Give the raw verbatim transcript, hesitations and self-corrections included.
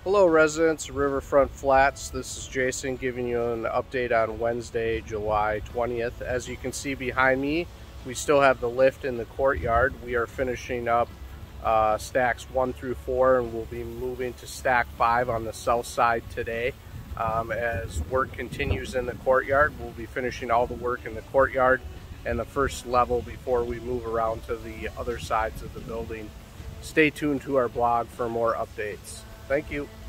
Hello residents of Riverfront Flats, this is Jason giving you an update on Wednesday, July twentieth. As you can see behind me, we still have the lift in the courtyard. We are finishing up uh, stacks one through four, and we'll be moving to stack five on the south side today. Um, as work continues in the courtyard, we'll be finishing all the work in the courtyard and the first level before we move around to the other sides of the building. Stay tuned to our blog for more updates. Thank you.